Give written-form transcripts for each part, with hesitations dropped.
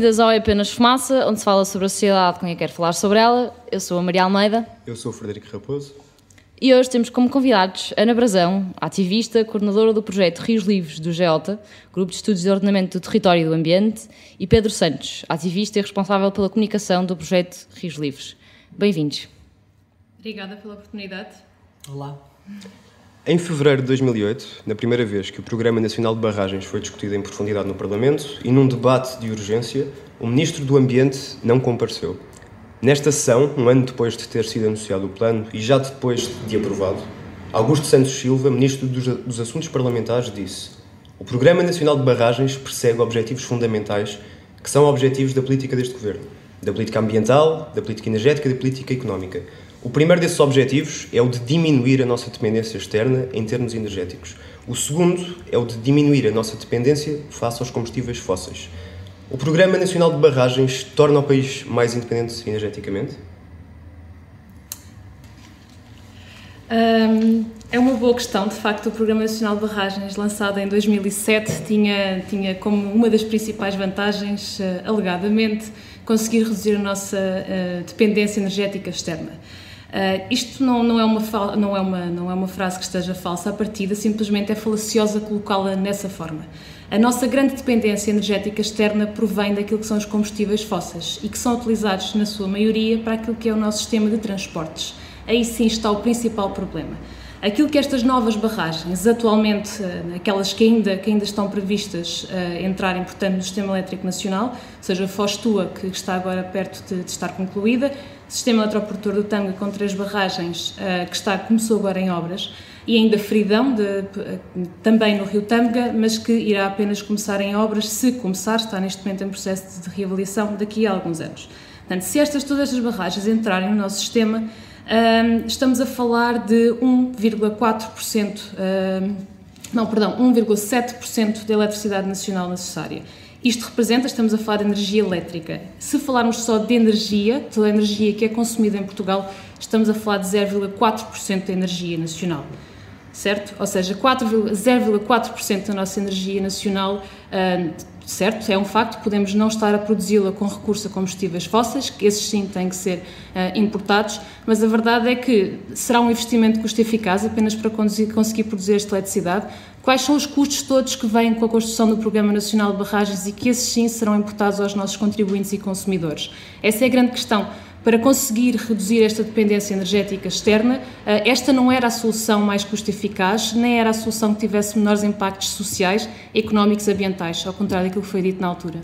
Bem-vindas ao É Apenas Fumaça, onde se fala sobre a sociedade com quem quer falar sobre ela. Eu sou a Maria Almeida. Eu sou o Frederico Raposo. E hoje temos como convidados Ana Brazão, ativista, coordenadora do projeto Rios Livres do GEOTA, Grupo de Estudos de Ordenamento do Território e do Ambiente, e Pedro Santos, ativista e responsável pela comunicação do projeto Rios Livres. Bem-vindos. Obrigada pela oportunidade. Olá. Em fevereiro de 2008, na primeira vez que o Programa Nacional de Barragens foi discutido em profundidade no Parlamento e num debate de urgência, o Ministro do Ambiente não compareceu. Nesta sessão, um ano depois de ter sido anunciado o plano e já depois de aprovado, Augusto Santos Silva, Ministro dos Assuntos Parlamentares, disse: "O Programa Nacional de Barragens persegue objetivos fundamentais que são objetivos da política deste Governo, da política ambiental, da política energética e da política económica. O primeiro desses objetivos é o de diminuir a nossa dependência externa em termos energéticos. O segundo é o de diminuir a nossa dependência face aos combustíveis fósseis. O Programa Nacional de Barragens torna o país mais independente energeticamente?" É uma boa questão. De facto, o Programa Nacional de Barragens, lançado em 2007, tinha como uma das principais vantagens, alegadamente, conseguir reduzir a nossa dependência energética externa. Isto não é uma frase que esteja falsa à partida, simplesmente é falaciosa colocá-la nessa forma. A nossa grande dependência energética externa provém daquilo que são os combustíveis fósseis e que são utilizados, na sua maioria, para aquilo que é o nosso sistema de transportes. Aí sim está o principal problema. Aquilo que estas novas barragens, atualmente, aquelas que ainda estão previstas entrarem, portanto, no Sistema Elétrico Nacional, seja a Foz Tua, que está agora perto de estar concluída, Sistema Eletroprodutor do Tâmega, com 3 barragens, começou agora em obras, e ainda Fridão, também no Rio Tâmega, mas que irá apenas começar em obras, se começar, está neste momento em processo de reavaliação, daqui a alguns anos. Portanto, se todas estas barragens entrarem no nosso sistema, estamos a falar de 1,7% da eletricidade nacional necessária. Isto representa, estamos a falar de energia elétrica. Se falarmos só de energia, toda a energia que é consumida em Portugal, estamos a falar de 0,4% da energia nacional. Certo? Ou seja, 0,4% da nossa energia nacional, certo, é um facto, podemos não estar a produzi-la com recurso a combustíveis fósseis, que esses sim têm que ser importados, mas a verdade é que será um investimento custo-eficaz apenas para conseguir produzir esta eletricidade. Quais são os custos todos que vêm com a construção do Programa Nacional de Barragens e que esses sim serão imputados aos nossos contribuintes e consumidores? Essa é a grande questão. Para conseguir reduzir esta dependência energética externa, esta não era a solução mais custo-eficaz, nem era a solução que tivesse menores impactos sociais, económicos e ambientais, ao contrário daquilo que foi dito na altura.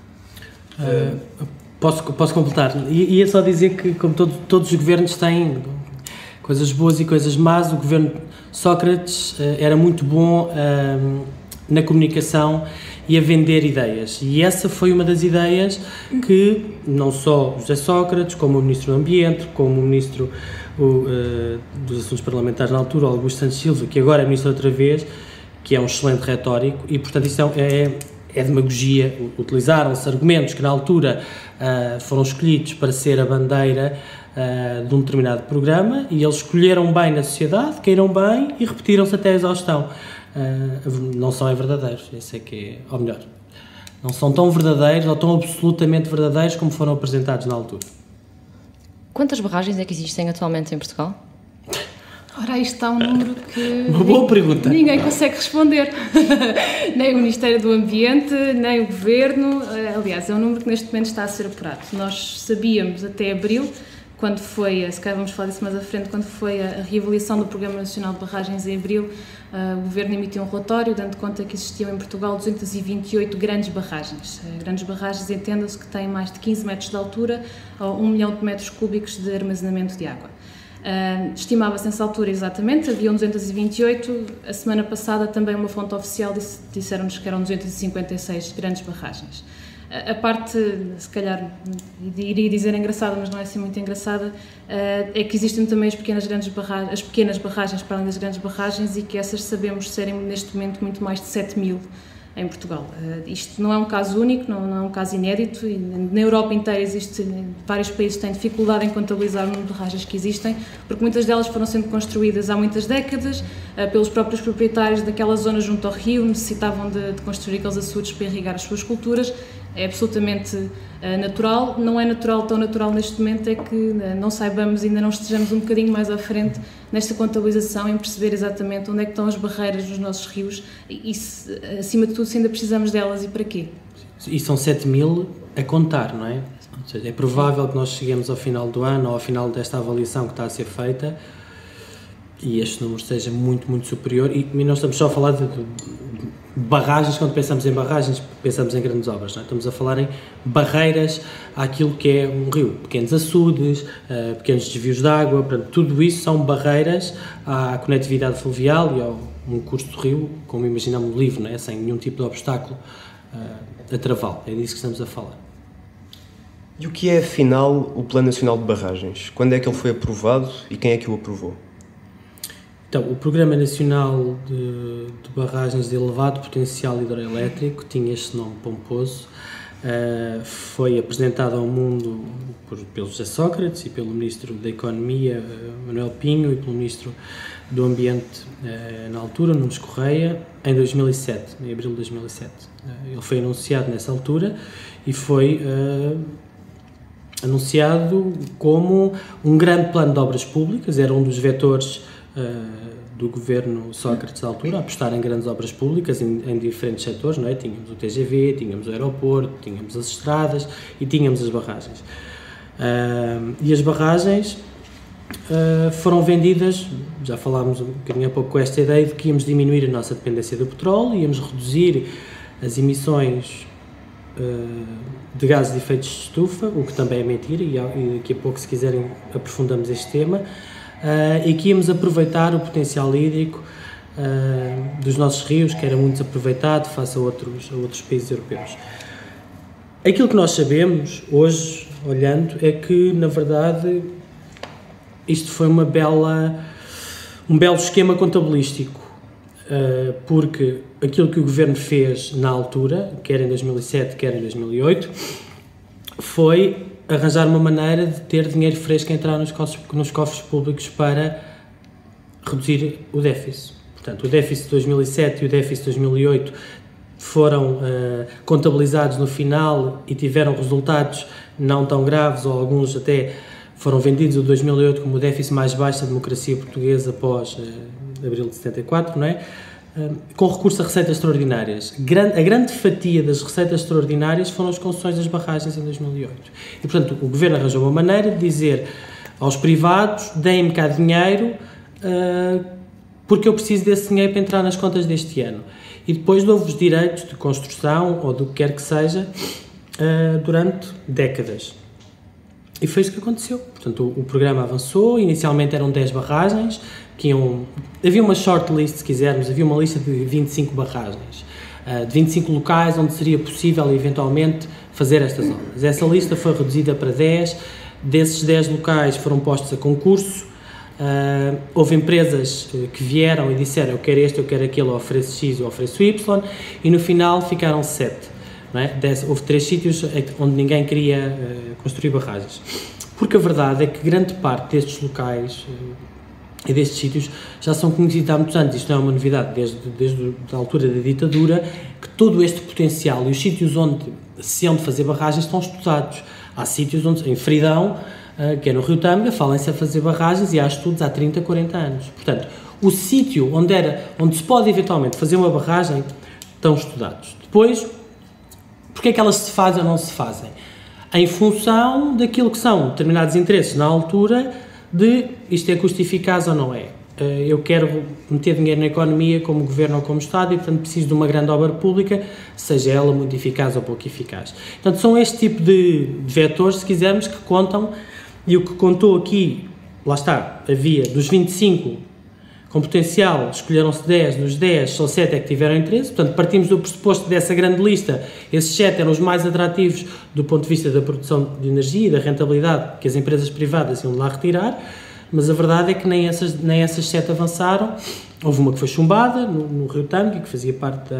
Posso completar? Ia só dizer que, como todos os governos têm coisas boas e coisas más, o governo Sócrates era muito bom na comunicação e a vender ideias. E essa foi uma das ideias que não só José Sócrates, como o Ministro do Ambiente, como o Ministro dos Assuntos Parlamentares na altura, Augusto Santos Silva, que agora é Ministro outra vez, que é um excelente retórico, e portanto isso é demagogia. Utilizaram-se argumentos que na altura foram escolhidos para ser a bandeira de um determinado programa, e eles escolheram bem na sociedade, caíram bem e repetiram-se até a exaustão. Não são verdadeiros, esse é que é, ou melhor, não são tão verdadeiros ou tão absolutamente verdadeiros como foram apresentados na altura. Quantas barragens é que existem atualmente em Portugal? Ora, aí está um número que uma boa pergunta. Ninguém consegue responder, nem o Ministério do Ambiente, nem o Governo. Aliás, é um número que neste momento está a ser apurado. Nós sabíamos até abril, quando foi, se calhar vamos falar disso mais à frente, quando foi a reavaliação do Programa Nacional de Barragens em abril, o Governo emitiu um relatório dando conta que existiam em Portugal 228 grandes barragens. Grandes barragens, entenda-se que têm mais de 15 metros de altura ou 1 milhão de metros cúbicos de armazenamento de água. Estimava-se nessa altura exatamente, haviam 228, a semana passada também uma fonte oficial disseram-nos que eram 256 grandes barragens. A parte, se calhar, iria dizer engraçada, mas não é assim muito engraçada, é que existem também as pequenas barragens para além das grandes barragens, e que essas sabemos serem neste momento muito mais de 7.000 em Portugal. Isto não é um caso único, não é um caso inédito, e na Europa inteira vários países têm dificuldade em contabilizar o número de barragens que existem, porque muitas delas foram sendo construídas há muitas décadas pelos próprios proprietários daquela zona junto ao rio, necessitavam de construir aqueles açudes para irrigar as suas culturas, é absolutamente natural. Não é natural, tão natural neste momento, é que não saibamos, ainda não estejamos um bocadinho mais à frente nesta contabilização, em perceber exatamente onde é que estão as barreiras dos nossos rios e se, acima de tudo, se ainda precisamos delas e para quê. E são 7.000 a contar, não é? Ou seja, é provável que nós cheguemos ao final do ano ou ao final desta avaliação que está a ser feita e este número seja muito, muito superior. E nós estamos só a falar de barragens. Quando pensamos em barragens, pensamos em grandes obras, não é? Estamos a falar em barreiras àquilo que é um rio, pequenos açudes, pequenos desvios de água, portanto, tudo isso são barreiras à conectividade fluvial e ao um curso do rio, como imaginamos, livre, não é? Sem nenhum tipo de obstáculo a travá-lo. É disso que estamos a falar. E o que é, afinal, o Plano Nacional de Barragens? Quando é que ele foi aprovado e quem é que o aprovou? Então, o Programa Nacional de Barragens de Elevado Potencial Hidroelétrico, tinha este nome pomposo, foi apresentado ao mundo pelo José Sócrates e pelo Ministro da Economia, Manuel Pinho, e pelo Ministro do Ambiente, na altura, Nunes Correia, em 2007, em abril de 2007. Ele foi anunciado nessa altura e foi anunciado como um grande plano de obras públicas, era um dos vetores do governo Sócrates da altura, a apostar em grandes obras públicas em diferentes setores, não é? Tínhamos o TGV, tínhamos o aeroporto, tínhamos as estradas e tínhamos as barragens. E as barragens foram vendidas, já falámos um bocadinho há pouco com esta ideia de que íamos diminuir a nossa dependência do petróleo, íamos reduzir as emissões de gases de efeito de estufa, o que também é mentira, e daqui a pouco, se quiserem, aprofundamos este tema, e que íamos aproveitar o potencial hídrico dos nossos rios, que era muito desaproveitado face a outros países europeus. Aquilo que nós sabemos hoje, olhando, é que, na verdade, isto foi um belo esquema contabilístico, porque aquilo que o Governo fez na altura, quer em 2007, quer em 2008, foi arranjar uma maneira de ter dinheiro fresco a entrar nos cofres públicos para reduzir o déficit. Portanto, o déficit de 2007 e o déficit de 2008 foram contabilizados no final e tiveram resultados não tão graves, ou alguns até foram vendidos o 2008 como o déficit mais baixo da democracia portuguesa após abril de 74, não é? Com recurso a receitas extraordinárias. A grande fatia das receitas extraordinárias foram as concessões das barragens em 2008. E, portanto, o Governo arranjou uma maneira de dizer aos privados: deem-me cá dinheiro, porque eu preciso desse dinheiro para entrar nas contas deste ano. E depois dou-vos direitos de construção, ou do que quer que seja, durante décadas. E foi isso que aconteceu. Portanto, o programa avançou. Inicialmente eram 10 barragens, havia uma shortlist, se quisermos, havia uma lista de 25 barragens, de 25 locais onde seria possível, eventualmente, fazer estas obras. Essa lista foi reduzida para 10, desses 10 locais foram postos a concurso, houve empresas que vieram e disseram: eu quero este, eu quero aquele, eu ofereço X, eu ofereço Y, e no final ficaram 7. Não é? Houve 3 sítios onde ninguém queria construir barragens. Porque a verdade é que grande parte destes locais e destes sítios já são conhecidos há muitos anos. Isto não é uma novidade, desde a altura da ditadura, que todo este potencial e os sítios onde se hão de fazer barragens estão estudados. Há sítios onde, em Fridão, que é no Rio Tâmega, falem-se a fazer barragens e há estudos há 30, 40 anos. Portanto, o sítio onde se pode eventualmente fazer uma barragem estão estudados. Depois, porque é que elas se fazem ou não se fazem? Em função daquilo que são determinados interesses na altura de isto é custo eficaz ou não é. Eu quero meter dinheiro na economia como Governo ou como Estado e, portanto, preciso de uma grande obra pública, seja ela muito eficaz ou pouco eficaz. Portanto, são este tipo de vetores, se quisermos, que contam, e o que contou aqui, lá está, havia dos 25 com potencial, escolheram-se 10, dos 10 só 7 é que tiveram interesse, portanto partimos do pressuposto dessa grande lista, esses 7 eram os mais atrativos do ponto de vista da produção de energia e da rentabilidade que as empresas privadas iam de lá retirar, mas a verdade é que nem essas 7 avançaram. Houve uma que foi chumbada no Rio Tâmega, que fazia parte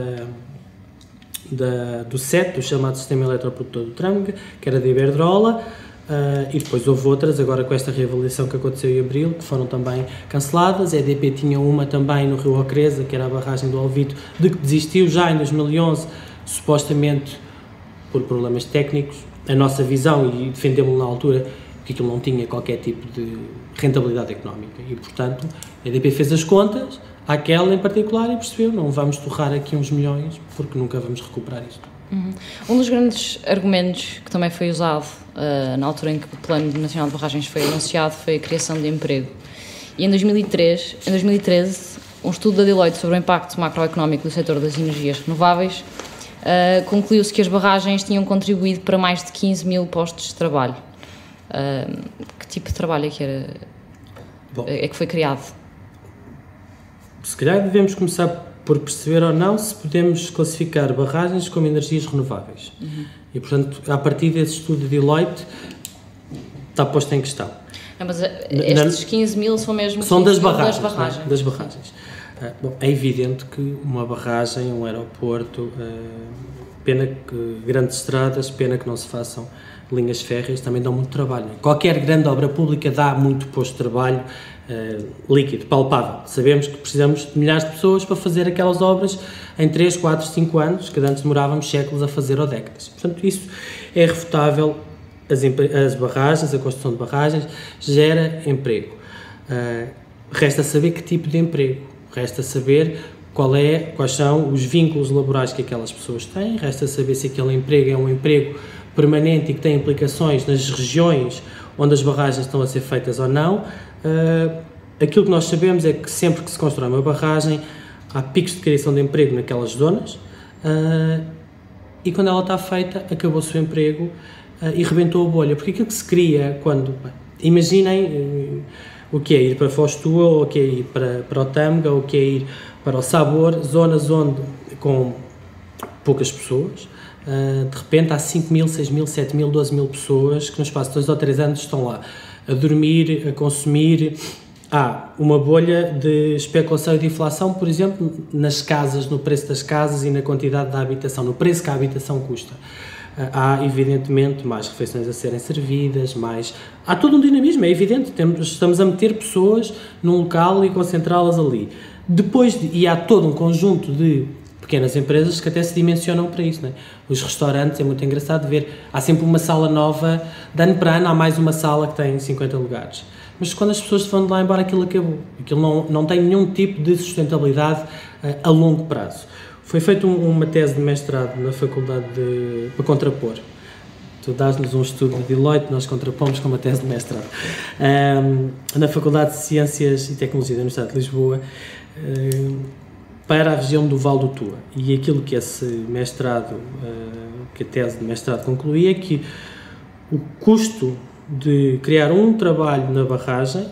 do SET, do chamado Sistema Eletroprodutor do Tâmega, que era da Iberdrola. E depois houve outras, agora com esta reavaliação que aconteceu em abril, que foram também canceladas. A EDP tinha uma também no Rio Ocreza, que era a barragem do Alvito, de que desistiu já em 2011, supostamente por problemas técnicos. A nossa visão, e defendemos na altura, que aquilo não tinha qualquer tipo de rentabilidade económica e, portanto, a EDP fez as contas àquela em particular e percebeu, não vamos torrar aqui uns milhões porque nunca vamos recuperar isto. Um dos grandes argumentos que também foi usado na altura em que o Plano Nacional de Barragens foi anunciado foi a criação de emprego. E em 2013, um estudo da Deloitte sobre o impacto macroeconómico do setor das energias renováveis concluiu-se que as barragens tinham contribuído para mais de 15 mil postos de trabalho. Que tipo de trabalho é que foi criado? Se calhar devemos começar por perceber ou não se podemos classificar barragens como energias renováveis. E, portanto, a partir desse estudo de Deloitte, está posto em questão. Mas estes 15 mil são mesmo são das barragens. Das barragens. Bom, é evidente que uma barragem, um aeroporto, pena que grandes estradas, pena que não se façam linhas férreas, também dão muito trabalho. Qualquer grande obra pública dá muito posto de trabalho líquido, palpável. Sabemos que precisamos de milhares de pessoas para fazer aquelas obras em 3, 4, 5 anos, que antes demorávamos séculos a fazer ou décadas. Portanto, isso é refutável. As barragens, a construção de barragens, gera emprego. Resta saber que tipo de emprego, resta saber quais são os vínculos laborais que aquelas pessoas têm, resta saber se aquele emprego é um emprego permanente e que tem implicações nas regiões onde as barragens estão a ser feitas ou não. Aquilo que nós sabemos é que sempre que se constrói uma barragem, há picos de criação de emprego naquelas zonas e quando ela está feita, acabou-se o emprego e rebentou a bolha, porque aquilo que se cria quando... Imaginem o que é ir para Foz de Toa, ou o que é ir para o Tâmega, ou o que é ir para o Sabor, zonas onde, com poucas pessoas, de repente há 5 mil, 6 mil, 7 mil, 12 mil pessoas que no espaço de 2 ou 3 anos estão lá a dormir, a consumir. Há uma bolha de especulação e de inflação, por exemplo, nas casas, no preço das casas e na quantidade da habitação, no preço que a habitação custa. Há, evidentemente, mais refeições a serem servidas, há todo um dinamismo, é evidente, estamos a meter pessoas num local e concentrá-las ali. E há todo um conjunto de pequenas empresas que até se dimensionam para isso, não é? Os restaurantes, é muito engraçado ver, há sempre uma sala nova, de ano para ano há mais uma sala que tem 50 lugares. Mas quando as pessoas vão de lá embora, aquilo acabou. Aquilo não tem nenhum tipo de sustentabilidade a longo prazo. Foi feita uma tese de mestrado na faculdade para contrapor. Tu dás-nos um estudo de Deloitte, nós contrapomos com uma tese de mestrado. Na Faculdade de Ciências e Tecnologia da Universidade de Lisboa, para a região do Val do Tua. E aquilo que esse mestrado, que a tese de mestrado concluía, é que o custo de criar um trabalho na barragem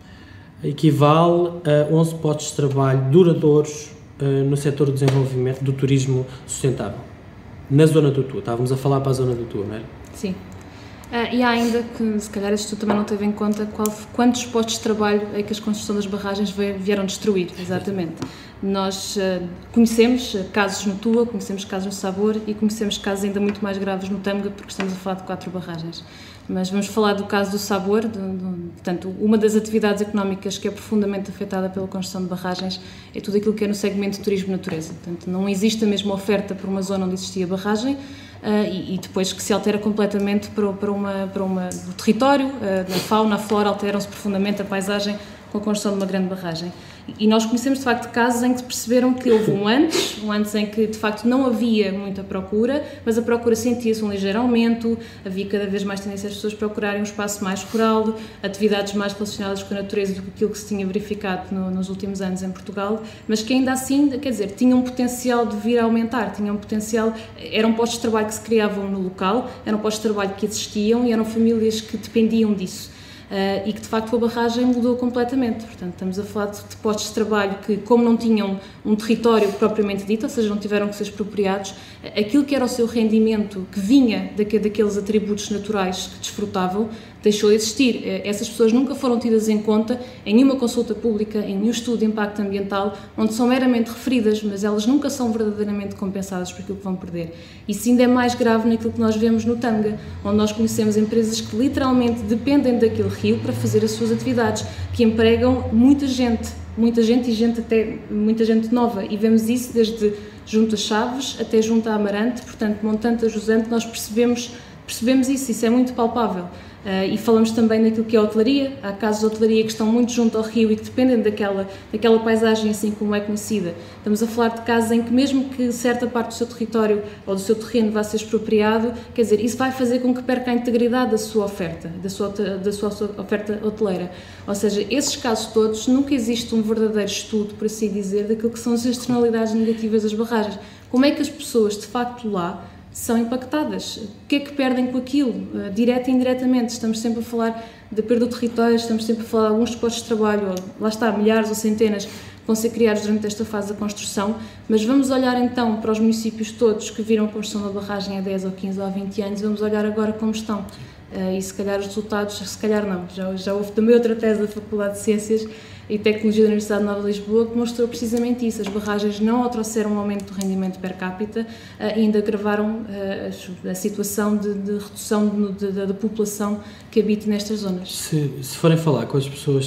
equivale a 11 postos de trabalho duradouros no setor do desenvolvimento do turismo sustentável, na zona do Tua. Estávamos a falar para a zona do Tua, não é? Sim. E há ainda que, se calhar, este estudo também não teve em conta quantos postos de trabalho é que as construção das barragens vieram destruir, exatamente. Nós conhecemos casos no Tua, conhecemos casos no Sabor e conhecemos casos ainda muito mais graves no Tâmega, porque estamos a falar de 4 barragens. Mas vamos falar do caso do Sabor, portanto, uma das atividades económicas que é profundamente afetada pela construção de barragens é tudo aquilo que é no segmento de turismo-natureza. Portanto, não existe a mesma oferta para uma zona onde existia barragem e depois que se altera completamente para o território, a fauna, a flora, alteram-se profundamente a paisagem com a construção de uma grande barragem. E nós conhecemos, de facto, casos em que perceberam que houve um antes em que, de facto, não havia muita procura, mas a procura sentia-se um ligeiro aumento, havia cada vez mais tendência as pessoas procurarem um espaço mais rural, atividades mais relacionadas com a natureza do que aquilo que se tinha verificado nos últimos anos em Portugal, mas que ainda assim, quer dizer, tinham um potencial de vir a aumentar, tinham um potencial, eram postos de trabalho que se criavam no local, eram postos de trabalho que existiam e eram famílias que dependiam disso. E que de facto a barragem mudou completamente. Portanto, estamos a falar de postos de trabalho que, como não tinham um território propriamente dito, ou seja, não tiveram que ser expropriados, aquilo que era o seu rendimento, que vinha daqueles atributos naturais que desfrutavam, deixou de existir. Essas pessoas nunca foram tidas em conta em nenhuma consulta pública, em nenhum estudo de impacto ambiental, onde são meramente referidas, mas elas nunca são verdadeiramente compensadas por aquilo que vão perder. Isso ainda é mais grave naquilo que nós vemos no Tâmega, onde nós conhecemos empresas que literalmente dependem daquele rio para fazer as suas atividades, que empregam muita gente e muita gente nova, e vemos isso desde junto a Chaves até junto a Amarante, portanto, montante a jusante, nós percebemos isso é muito palpável. E falamos também naquilo que é a hotelaria. Há casos de hotelaria que estão muito junto ao rio e que dependem daquela paisagem assim como é conhecida. Estamos a falar de casos em que mesmo que certa parte do seu território ou do seu terreno vá ser expropriado, quer dizer, isso vai fazer com que perca a integridade da sua oferta, da sua oferta hoteleira. Ou seja, esses casos todos, nunca existe um verdadeiro estudo, por assim dizer, daquilo que são as externalidades negativas das barragens. Como é que as pessoas, de facto, lá são impactadas? O que é que perdem com aquilo? Direta e indiretamente. Estamos sempre a falar da perda do território, estamos sempre a falar de alguns postos de trabalho, ou, lá está, milhares ou centenas vão ser criados durante esta fase da construção, mas vamos olhar então para os municípios todos que viram a construção da barragem há 10 ou 15 ou 20 anos, vamos olhar agora como estão. E se calhar os resultados, se calhar não, já houve também outra tese da Faculdade de Ciências e Tecnologia da Universidade Nova de Lisboa que mostrou precisamente isso. As barragens não trouxeram um aumento do rendimento per capita e ainda agravaram a situação de redução da população que habita nestas zonas. Se forem falar com as pessoas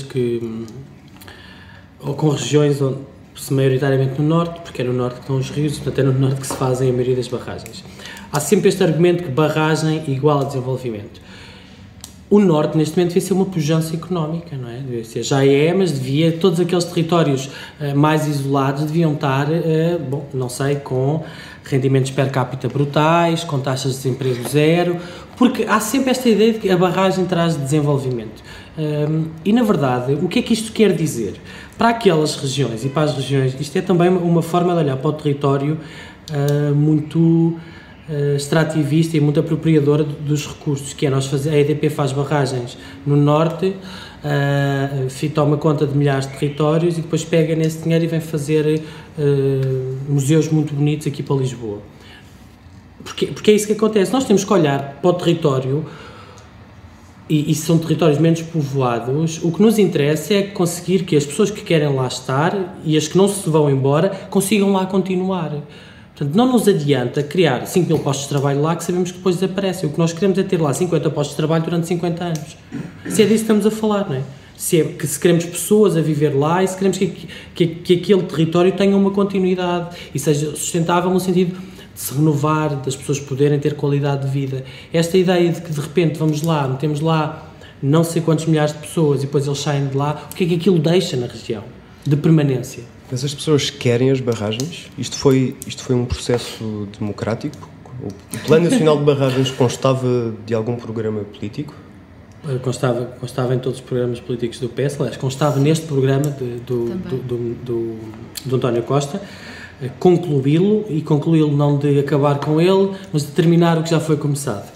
ou com regiões onde, maioritariamente no norte, porque é no norte que estão os rios, portanto é no norte que se fazem a maioria das barragens, há sempre este argumento que barragem igual a desenvolvimento. O norte, neste momento, devia ser uma pujança económica, não é? Já mas todos aqueles territórios mais isolados deviam estar, não sei, com rendimentos per capita brutais, com taxas de desemprego zero, porque há sempre esta ideia de que a barragem traz desenvolvimento. E, na verdade, o que é que isto quer dizer? Para aquelas regiões e para as regiões, isto é também uma forma de olhar para o território muito extrativista e muito apropriadora dos recursos, que é a EDP faz barragens no norte, toma conta de milhares de territórios e depois pega nesse dinheiro e vem fazer museus muito bonitos aqui para Lisboa. Porque é isso que acontece. Nós temos que olhar para o território e são territórios menos povoados. O que nos interessa é conseguir que as pessoas que querem lá estar e as que não se vão embora consigam lá continuar. Portanto, não nos adianta criar 5 mil postos de trabalho lá que sabemos que depois desaparecem. O que nós queremos é ter lá 50 postos de trabalho durante 50 anos. Se é disso que estamos a falar, não é? Se queremos pessoas a viver lá e se queremos que aquele território tenha uma continuidade e seja sustentável no sentido de se renovar, das pessoas poderem ter qualidade de vida. Esta ideia de que de repente vamos lá, metemos lá não sei quantos milhares de pessoas e depois eles saem de lá, o que é que aquilo deixa na região de permanência? Mas as pessoas querem as barragens? Isto foi um processo democrático? O Plano Nacional de Barragens constava de algum programa político? Constava em todos os programas políticos do PS, aliás, constava neste programa do António Costa, concluí-lo não de acabar com ele, mas de terminar o que já foi começado.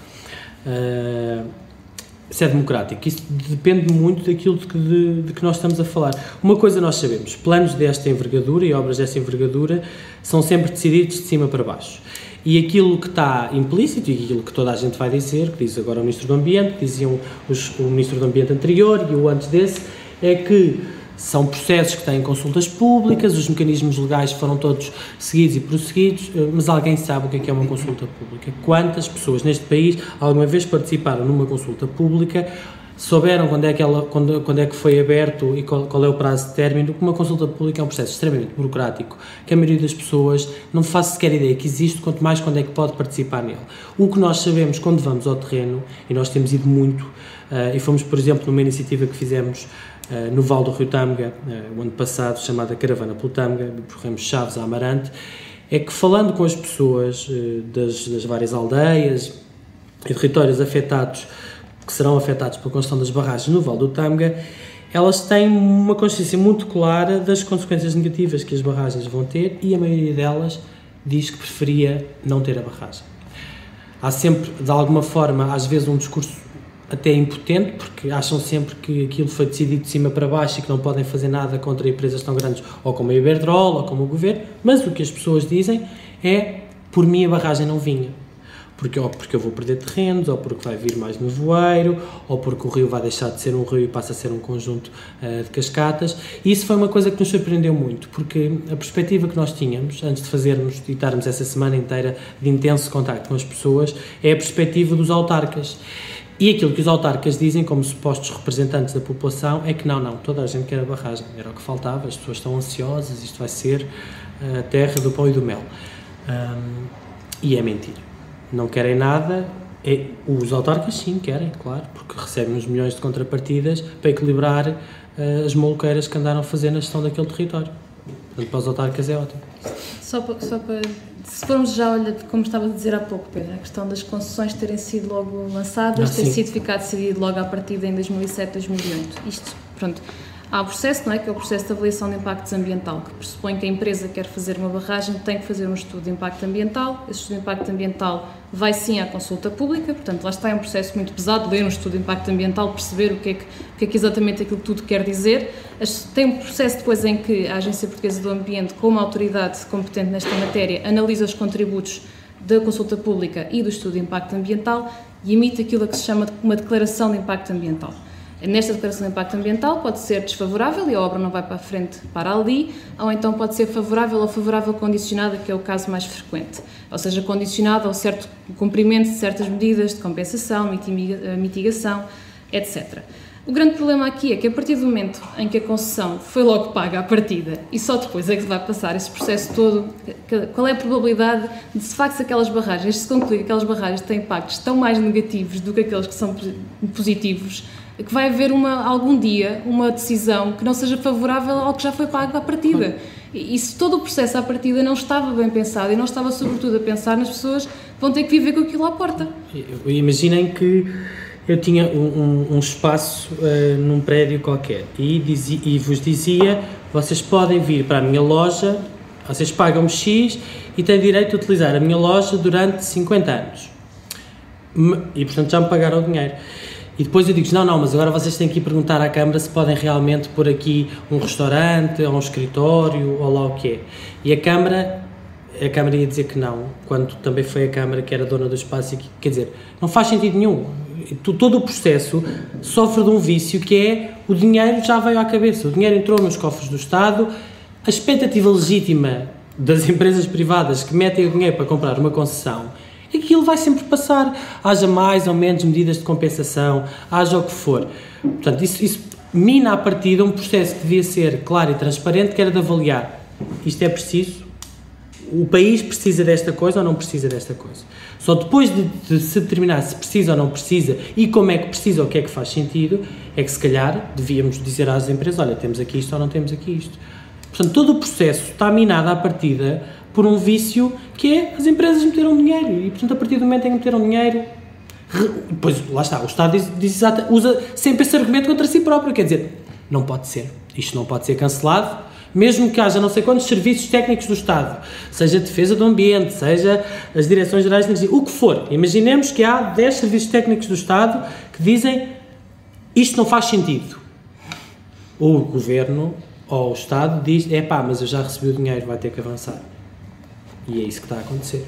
Isso é democrático, isso depende muito daquilo de que nós estamos a falar. Uma coisa nós sabemos, planos desta envergadura e obras desta envergadura são sempre decididos de cima para baixo. E aquilo que está implícito, e aquilo que toda a gente vai dizer, que diz agora o Ministro do Ambiente, que diziam o Ministro do Ambiente anterior e o antes desse, é que são processos que têm consultas públicas, os mecanismos legais foram todos seguidos e prosseguidos, mas alguém sabe o que é uma consulta pública? Quantas pessoas neste país alguma vez participaram numa consulta pública, souberam quando é que foi aberto e qual é o prazo de término? Uma consulta pública é um processo extremamente burocrático, que a maioria das pessoas não faz sequer ideia que existe, quanto mais quando é que pode participar nele. O que nós sabemos quando vamos ao terreno, e nós temos ido muito, e fomos, por exemplo, numa iniciativa que fizemos no Vale do Rio Tâmega, o ano passado, chamada Caravana pelo Tâmega, percorremos Chaves a Amarante, é que falando com as pessoas das várias aldeias e territórios afetados, que serão afetados pela construção das barragens no Vale do Tâmega, elas têm uma consciência muito clara das consequências negativas que as barragens vão ter e a maioria delas diz que preferia não ter a barragem. Há sempre, de alguma forma, às vezes um discurso até impotente, porque acham sempre que aquilo foi decidido de cima para baixo e que não podem fazer nada contra empresas tão grandes ou como a Iberdrola ou como o Governo, mas o que as pessoas dizem é, por mim a barragem não vinha. porque eu vou perder terrenos, ou porque vai vir mais nevoeiro, ou porque o rio vai deixar de ser um rio e passa a ser um conjunto de cascatas. E isso foi uma coisa que nos surpreendeu muito, porque a perspectiva que nós tínhamos, antes de fazermos e estarmos essa semana inteira de intenso contacto com as pessoas, é a perspectiva dos autarcas. E aquilo que os autarcas dizem, como supostos representantes da população, é que não, toda a gente quer a barragem, era o que faltava, as pessoas estão ansiosas, isto vai ser a terra do pão e do mel. E é mentira. Não querem nada, os autarcas sim querem, claro, porque recebem uns milhões de contrapartidas para equilibrar as maluqueiras que andaram a fazer na gestão daquele território. Portanto, para os autarcas é ótimo. Só para se formos já, olha, como estava a dizer há pouco, Pedro, a questão das concessões terem sido logo lançadas, ter sido ficado decidido logo à partida em 2007, 2008. Isto, pronto, há o processo, não é? Que é o processo de avaliação de impacto ambiental, que pressupõe que a empresa quer fazer uma barragem, tem que fazer um estudo de impacto ambiental. Esse estudo de impacto ambiental vai sim à consulta pública, portanto, lá está, é um processo muito pesado, ler um estudo de impacto ambiental, perceber o que é que exatamente aquilo que tudo quer dizer. Tem um processo depois em que a Agência Portuguesa do Ambiente, como autoridade competente nesta matéria, analisa os contributos da consulta pública e do estudo de impacto ambiental e emite aquilo que se chama de uma declaração de impacto ambiental. Nesta declaração de impacto ambiental pode ser desfavorável e a obra não vai para a frente, para ali, ou então pode ser favorável ou favorável condicionada, que é o caso mais frequente, ou seja, condicionada ao certo cumprimento de certas medidas de compensação, mitigação, etc. O grande problema aqui é que a partir do momento em que a concessão foi logo paga à partida e só depois é que se vai passar esse processo todo, qual é a probabilidade de facto aquelas barragens, se concluir que aquelas barragens têm impactos tão mais negativos do que aqueles que são positivos, que vai haver algum dia uma decisão que não seja favorável ao que já foi pago à partida. E se todo o processo à partida não estava bem pensado e não estava sobretudo a pensar nas pessoas que vão ter que viver com aquilo à porta. Imaginem que eu tinha um espaço num prédio qualquer e vos dizia, vocês podem vir para a minha loja, vocês pagam-me X e têm direito a utilizar a minha loja durante 50 anos. E portanto já me pagaram o dinheiro. E depois eu digo, não, mas agora vocês têm que ir perguntar à Câmara se podem realmente pôr aqui um restaurante, ou um escritório, ou lá o que é. E a Câmara ia dizer que não, quando também foi a Câmara que era dona do espaço, e quer dizer, não faz sentido nenhum. Todo o processo sofre de um vício que é, o dinheiro já veio à cabeça, o dinheiro entrou nos cofres do Estado, a expectativa legítima das empresas privadas que metem o dinheiro para comprar uma concessão, aquilo vai sempre passar, haja mais ou menos medidas de compensação, haja o que for. Portanto, isso mina à partida um processo que devia ser claro e transparente, que era de avaliar, isto é preciso, o país precisa desta coisa ou não precisa desta coisa. Só depois de se determinar se precisa ou não precisa e como é que precisa ou o que é que faz sentido, é que se calhar devíamos dizer às empresas, olha, temos aqui isto ou não temos aqui isto. Portanto, todo o processo está minado à partida por um vício que é as empresas meteram dinheiro e, portanto, a partir do momento em que meteram dinheiro, depois, lá está, o Estado usa sempre esse argumento contra si próprio, quer dizer, não pode ser, isto não pode ser cancelado, mesmo que haja não sei quantos serviços técnicos do Estado, seja a defesa do ambiente, seja as direções gerais de energia, o que for, imaginemos que há 10 serviços técnicos do Estado que dizem isto não faz sentido. O Governo ou o Estado diz, mas eu já recebi o dinheiro, vai ter que avançar. E é isso que está a acontecer.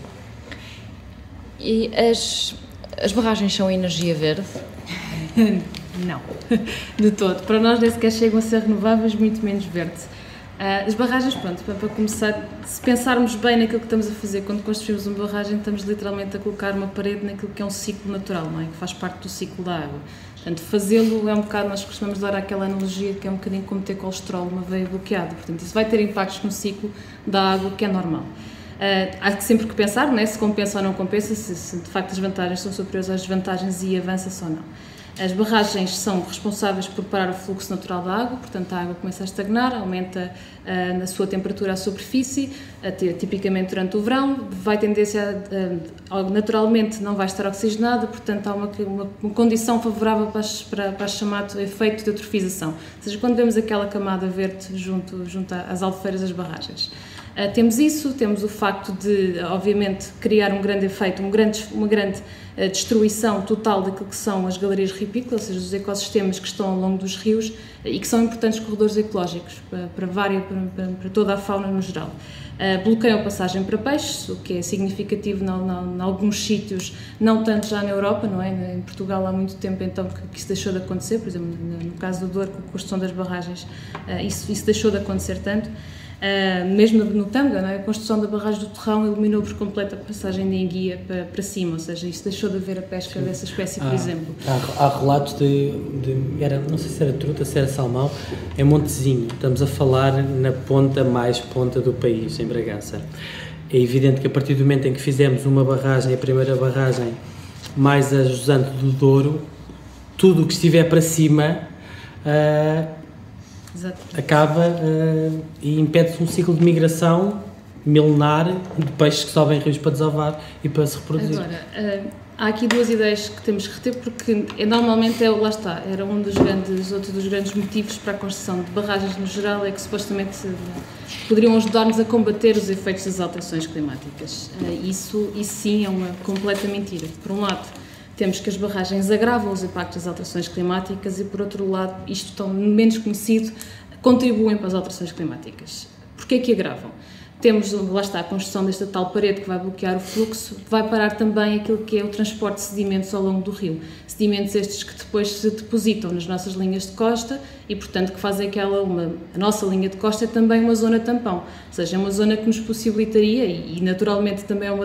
E as barragens são energia verde? Não, de todo. Para nós nem sequer chegam a ser renováveis, muito menos verdes. As barragens, pronto, para começar, se pensarmos bem naquilo que estamos a fazer quando construímos uma barragem, estamos literalmente a colocar uma parede naquilo que é um ciclo natural, não é? Que faz parte do ciclo da água. Portanto, fazê-lo é um bocado, nós costumamos dar aquela analogia que é um bocadinho como ter colesterol numa veia bloqueada. Portanto, isso vai ter impactos no ciclo da água, que é normal. Há sempre que pensar, não é? Se compensa ou não compensa, se de facto as vantagens são superiores às desvantagens e avança-se ou não. As barragens são responsáveis por parar o fluxo natural da água, portanto a água começa a estagnar, aumenta na sua temperatura à superfície, tipicamente durante o verão, vai tendência naturalmente não vai estar oxigenada, portanto há uma condição favorável para chamado efeito de eutrofização, ou seja, quando vemos aquela camada verde junto às albufeiras das barragens. Temos isso, temos o facto de, obviamente, criar um grande efeito, uma grande destruição total daquilo que são as galerias ripícolas, ou seja, os ecossistemas que estão ao longo dos rios e que são importantes corredores ecológicos para toda a fauna no geral. Bloqueiam a passagem para peixes, o que é significativo em alguns sítios, não tanto já na Europa, não é? Em Portugal há muito tempo então que isso deixou de acontecer, por exemplo, no caso do Douro, com a construção das barragens, isso deixou de acontecer tanto. Mesmo no Tâmega, não é? A construção da barragem do Torrão eliminou por completo a passagem de enguia para cima, ou seja, isso deixou de haver a pesca dessa espécie, por exemplo. Há relatos não sei se era truta, se era salmão, em Montezinho, estamos a falar na mais ponta do país, em Bragança. É evidente que a partir do momento em que fizemos uma barragem, a primeira barragem, mais a jusante do Douro, tudo o que estiver para cima acaba e impede-se um ciclo de migração milenar de peixes que sobem rios para desovar e para se reproduzir. Agora, há aqui duas ideias que temos que reter, porque normalmente lá está, era outro dos grandes motivos para a construção de barragens no geral, é que supostamente poderiam ajudar-nos a combater os efeitos das alterações climáticas. Isso sim é uma completa mentira. Por um lado, temos que as barragens agravam os impactos das alterações climáticas e, por outro lado, isto tão menos conhecido, contribuem para as alterações climáticas. Porquê que agravam? Temos, lá está, a construção desta tal parede que vai bloquear o fluxo, vai parar também aquilo que é o transporte de sedimentos ao longo do rio. Sedimentos estes que depois se depositam nas nossas linhas de costa e, portanto, que fazem a nossa linha de costa é também uma zona tampão. Ou seja, é uma zona que nos possibilitaria, e naturalmente também é uma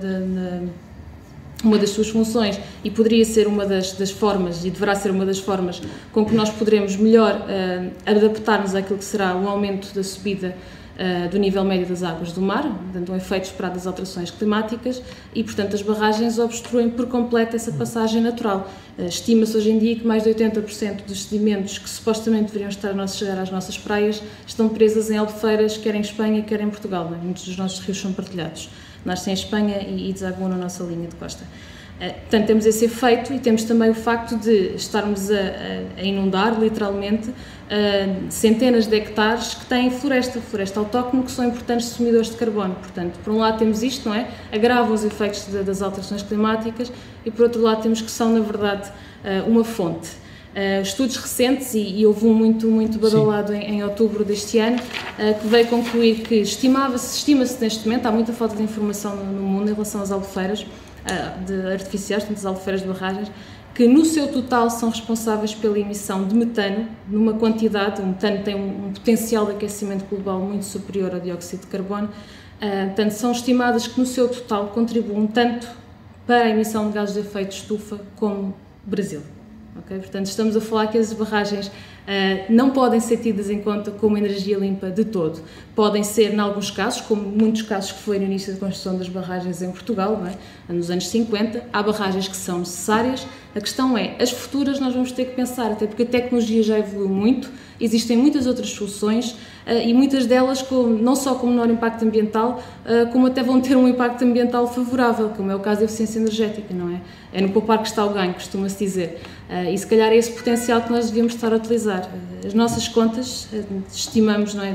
das suas funções e poderia ser uma das formas, e deverá ser uma das formas com que nós poderemos melhor adaptar-nos àquilo que será o aumento da subida do nível médio das águas do mar, dando um efeito esperado das alterações climáticas e, portanto, as barragens obstruem por completo essa passagem natural. Estima-se hoje em dia que mais de 80% dos sedimentos que supostamente deveriam estar a chegar às nossas praias estão presas em albufeiras, quer em Espanha, quer em Portugal. Não é? Muitos dos nossos rios são partilhados. Nascem em Espanha e desaguam na nossa linha de costa. Portanto, temos esse efeito e temos também o facto de estarmos a inundar, literalmente, centenas de hectares que têm floresta autóctone, que são importantes consumidores de carbono. Portanto, por um lado temos isto, não é? Agravam os efeitos das alterações climáticas e, por outro lado, temos que são, na verdade, uma fonte. Estudos recentes, e houve um muito badalado em outubro deste ano, que veio concluir que estima-se neste momento, há muita falta de informação no mundo em relação às albufeiras artificiais, portanto as albufeiras de barragens, que no seu total são responsáveis pela emissão de metano, numa quantidade, o metano tem um potencial de aquecimento global muito superior ao dióxido de carbono, portanto são estimadas que no seu total contribuem tanto para a emissão de gases de efeito de estufa como o Brasil. Okay? Portanto, estamos a falar que as barragens não podem ser tidas em conta como energia limpa de todo. Podem ser, em alguns casos, como muitos casos que foi no início da construção das barragens em Portugal, não é? Nos anos 50, há barragens que são necessárias. A questão é, as futuras nós vamos ter que pensar, até porque a tecnologia já evoluiu muito, existem muitas outras soluções e muitas delas não só com menor impacto ambiental, como até vão ter um impacto ambiental favorável, como é o caso da eficiência energética, não é? É no poupar que está o ganho, costuma-se dizer. E se calhar é esse potencial que nós devíamos estar a utilizar. As nossas contas, estimamos, não é,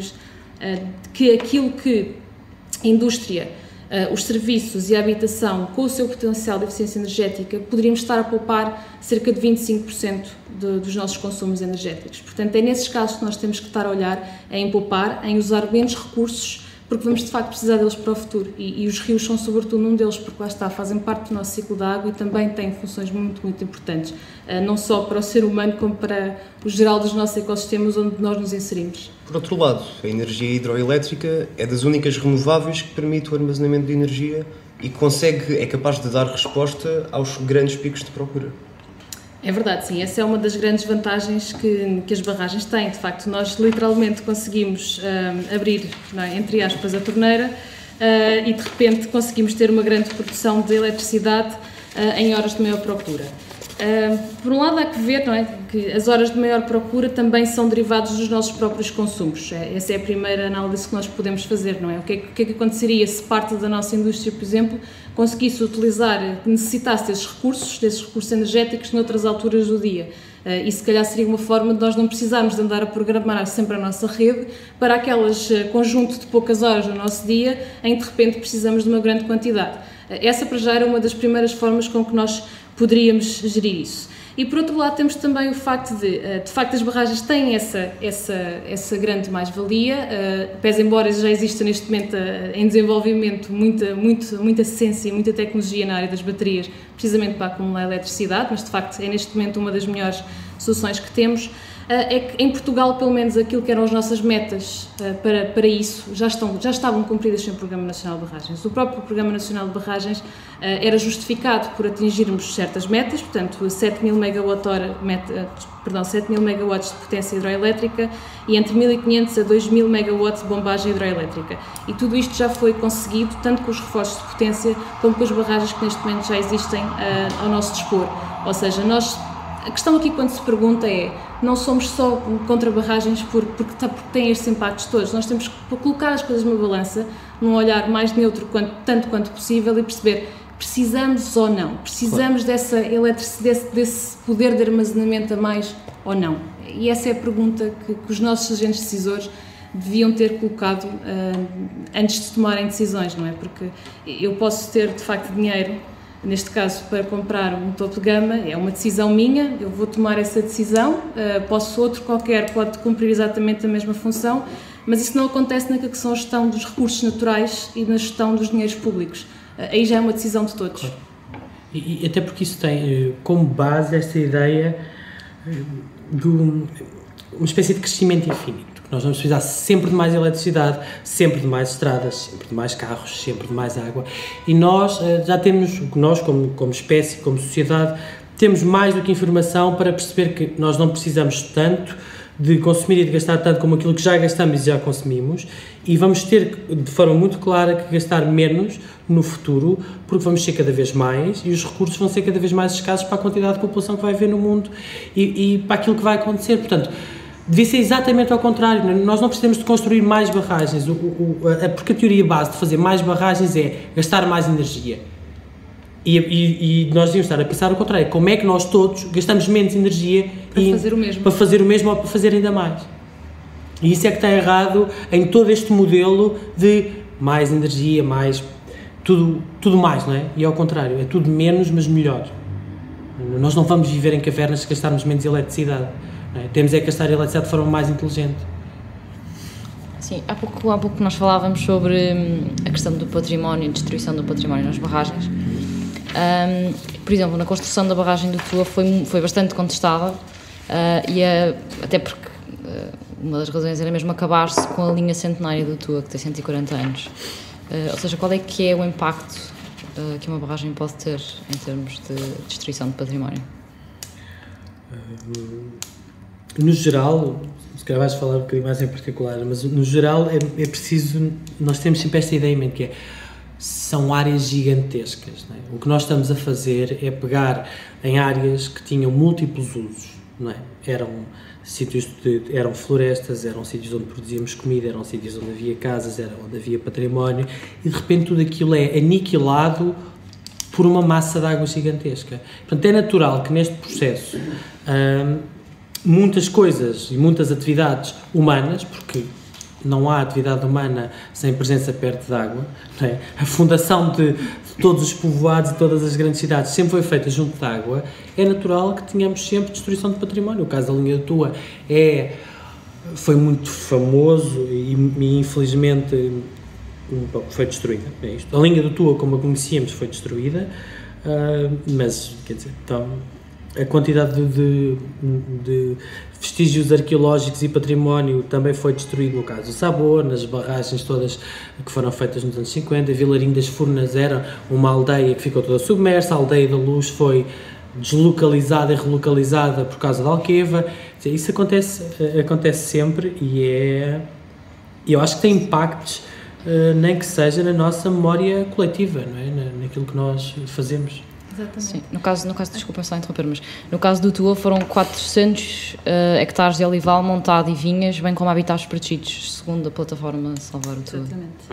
que aquilo que a indústria, os serviços e a habitação, com o seu potencial de eficiência energética, poderíamos estar a poupar cerca de 25% dos nossos consumos energéticos. Portanto, é nesses casos que nós temos que estar a olhar em poupar, em usar menos recursos, porque vamos de facto precisar deles para o futuro e os rios são sobretudo um deles, porque lá está, fazem parte do nosso ciclo da água e também têm funções muito importantes, não só para o ser humano como para o geral dos nossos ecossistemas onde nós nos inserimos. Por outro lado, a energia hidroelétrica é das únicas renováveis que permite o armazenamento de energia e é capaz de dar resposta aos grandes picos de procura. É verdade, sim. Essa é uma das grandes vantagens que as barragens têm. De facto, nós literalmente conseguimos abrir, não é, entre aspas, a torneira e de repente conseguimos ter uma grande produção de eletricidade em horas de maior procura. Por um lado há que ver, não é, que as horas de maior procura também são derivados dos nossos próprios consumos. Essa é a primeira análise que nós podemos fazer, não é? O que é que aconteceria se parte da nossa indústria, por exemplo, conseguisse utilizar, necessitasse desses recursos energéticos noutras alturas do dia? E se calhar seria uma forma de nós não precisarmos de andar a programar sempre a nossa rede para aquelas conjunto de poucas horas no nosso dia em que de repente precisamos de uma grande quantidade. Essa para já era uma das primeiras formas com que nós poderíamos gerir isso. E por outro lado temos também o facto de facto as barragens têm essa grande mais-valia, pese embora já exista neste momento em desenvolvimento muita ciência e muita tecnologia na área das baterias, precisamente para acumular eletricidade, mas de facto é neste momento uma das melhores soluções que temos. É que em Portugal, pelo menos aquilo que eram as nossas metas para isso, já estavam cumpridas sem o Programa Nacional de Barragens. O próprio Programa Nacional de Barragens era justificado por atingirmos certas metas, portanto 7.000 megawatts de potência hidroelétrica e entre 1.500 a 2.000 megawatts de bombagem hidroelétrica. E tudo isto já foi conseguido, tanto com os reforços de potência como com as barragens que neste momento já existem ao nosso dispor. Ou seja, a questão aqui quando se pergunta não somos só contra barragens porque têm estes impactos todos, nós temos que colocar as coisas numa balança, num olhar mais neutro tanto quanto possível e perceber, precisamos ou não, precisamos dessa eletricidade, desse poder de armazenamento a mais ou não. E essa é a pergunta que os nossos agentes decisores deviam ter colocado antes de tomarem decisões, não é? Porque eu posso ter de facto dinheiro, neste caso, para comprar um topo de gama, é uma decisão minha, eu vou tomar essa decisão, outro qualquer pode cumprir exatamente a mesma função, mas isso não acontece naquilo que são a gestão dos recursos naturais e na gestão dos dinheiros públicos. Aí já é uma decisão de todos. Claro. E até porque isso tem como base esta ideia de uma espécie de crescimento infinito. Nós vamos precisar sempre de mais eletricidade, sempre de mais estradas, sempre de mais carros, sempre de mais água. E nós já temos, nós como espécie, como sociedade, temos mais do que informação para perceber que nós não precisamos tanto de consumir e de gastar tanto como aquilo que já gastamos e já consumimos, e vamos ter de forma muito clara que gastar menos no futuro, porque vamos ser cada vez mais e os recursos vão ser cada vez mais escassos para a quantidade de população que vai haver no mundo e para aquilo que vai acontecer. Portanto, devia ser exatamente ao contrário. Nós não precisamos de construir mais barragens, porque a teoria base de fazer mais barragens é gastar mais energia. E nós devíamos estar a pensar ao contrário, como é que nós todos gastamos menos energia para fazer o mesmo ou para fazer ainda mais. E isso é que está errado em todo este modelo de mais energia, mais tudo mais, não é? E ao contrário, é tudo menos, mas melhor. Nós não vamos viver em cavernas se gastarmos menos eletricidade. Temos é que gastar a eletricidade de forma mais inteligente. Sim, há pouco nós falávamos sobre a questão do património, destruição do património nas barragens. Por exemplo, na construção da barragem do Tua foi bastante contestada até porque uma das razões era mesmo acabar-se com a linha centenária do Tua, que tem 140 anos. Ou seja, qual é que é o impacto que uma barragem pode ter em termos de destruição de património? No geral, se calhar vais falar um bocadinho mais em particular, mas no geral é preciso, nós temos sempre esta ideia em mente que são áreas gigantescas, não é? O que nós estamos a fazer é pegar em áreas que tinham múltiplos usos, não é? Eram florestas, eram sítios onde produzíamos comida, eram sítios onde havia casas, onde havia património, e de repente tudo aquilo é aniquilado por uma massa de água gigantesca. Portanto, é natural que neste processo muitas coisas e muitas atividades humanas, porque não há atividade humana sem presença perto de água, não é? A fundação de todos os povoados e todas as grandes cidades sempre foi feita junto de água, é natural que tenhamos sempre destruição de património. O caso da linha do Tua foi muito famoso e infelizmente foi destruída. É isto. A linha do Tua, como a conhecíamos, foi destruída, mas, quer dizer, então, a quantidade de vestígios arqueológicos e património também foi destruído no caso do Sabor, nas barragens todas que foram feitas nos anos 50. Vilarinho das Furnas era uma aldeia que ficou toda submersa, a Aldeia da Luz foi deslocalizada e relocalizada por causa da Alqueva. Isso acontece sempre e eu acho que tem impactos, nem que seja na nossa memória coletiva, não é? Naquilo que nós fazemos. Exatamente. Sim, no caso, desculpa só interromper, mas no caso do Tua foram 400 hectares de olival montado e vinhas, bem como habitats protegidos, segundo a plataforma Salvar o Tua. Exatamente.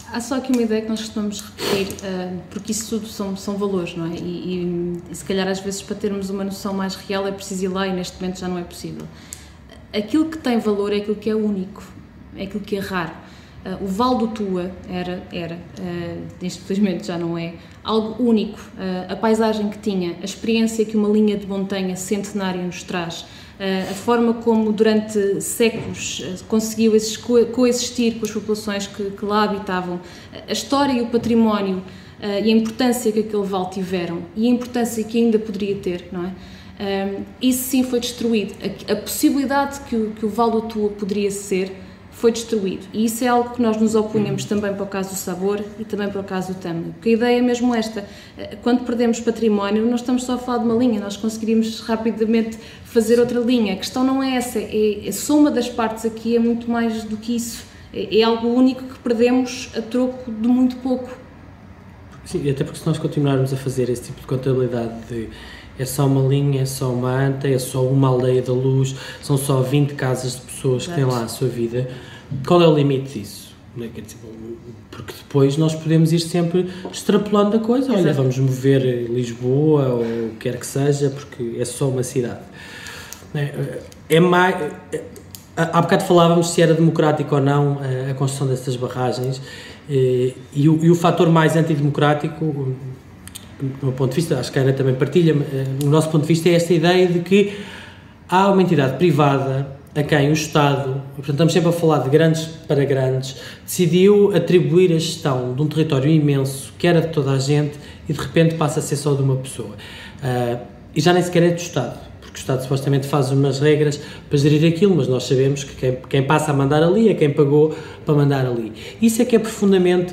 Há só aqui uma ideia que nós costumamos repetir, porque isso tudo são valores, não é? E se calhar às vezes para termos uma noção mais real é preciso ir lá e neste momento já não é possível. Aquilo que tem valor é aquilo que é único, é aquilo que é raro. O Vale do Tua era infelizmente já não é, algo único. A paisagem que tinha, a experiência que uma linha de montanha centenária nos traz, a forma como durante séculos conseguiu coexistir com as populações que lá habitavam, a história e o património e a importância que aquele vale tiveram e a importância que ainda poderia ter, não é? Isso sim foi destruído. A possibilidade que o Vale do Tua poderia ser foi destruído. E isso é algo que nós nos opunhamos também para o caso do Sabor e também para o caso do Tâmega. Porque a ideia é mesmo esta. Quando perdemos património, nós estamos só a falar de uma linha, nós conseguiríamos rapidamente fazer outra linha. A questão não é essa, a soma das partes aqui é muito mais do que isso. É algo único que perdemos a troco de muito pouco. Sim, até porque se nós continuarmos a fazer esse tipo de contabilidade de é só uma linha, é só uma anta, é só uma aldeia da luz, são só 20 casas de pessoas que têm lá a sua vida, qual é o limite disso? Porque depois nós podemos ir sempre extrapolando a coisa. Olha, vamos mover Lisboa ou o que quer que seja, porque é só uma cidade. Há bocado falávamos se era democrático ou não a construção destas barragens, e o fator mais antidemocrático, do meu ponto de vista, acho que a Ana também partilha, no nosso ponto de vista é esta ideia de que há uma entidade privada a quem o Estado, portanto estamos sempre a falar de grandes para grandes, decidiu atribuir a gestão de um território imenso que era de toda a gente e de repente passa a ser só de uma pessoa. E já nem sequer é do Estado, porque o Estado supostamente faz umas regras para gerir aquilo, mas nós sabemos que quem passa a mandar ali é quem pagou para mandar ali. Isso é que é profundamente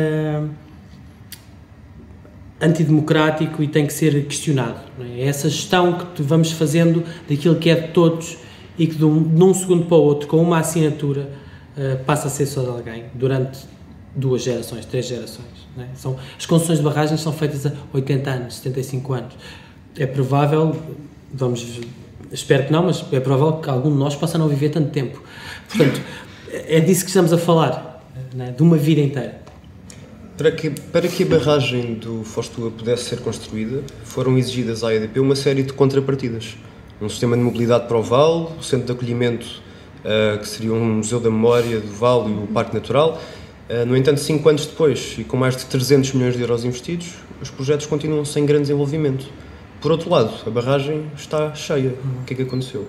antidemocrático e tem que ser questionado. Não é? Essa gestão que vamos fazendo daquilo que é de todos e que de um segundo para o outro, com uma assinatura, passa a ser só de alguém durante 2 gerações, 3 gerações. Não é? As concessões de barragens são feitas há 80 anos, 75 anos. É provável, espero que não, mas é provável que algum de nós possa não viver tanto tempo. Portanto, é disso que estamos a falar, não é? De uma vida inteira. Para que a barragem do Foz do Tua pudesse ser construída, foram exigidas à EDP uma série de contrapartidas. Um sistema de mobilidade para o Vale, o centro de acolhimento, que seria um museu da memória do Vale e o Parque Natural. No entanto, 5 anos depois, e com mais de 300 milhões de euros investidos, os projetos continuam sem grande desenvolvimento. Por outro lado, a barragem está cheia. O que é que aconteceu?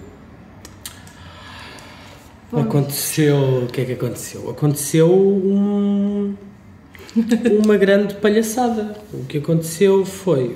O que é que aconteceu? Aconteceu uma grande palhaçada. O que aconteceu foi...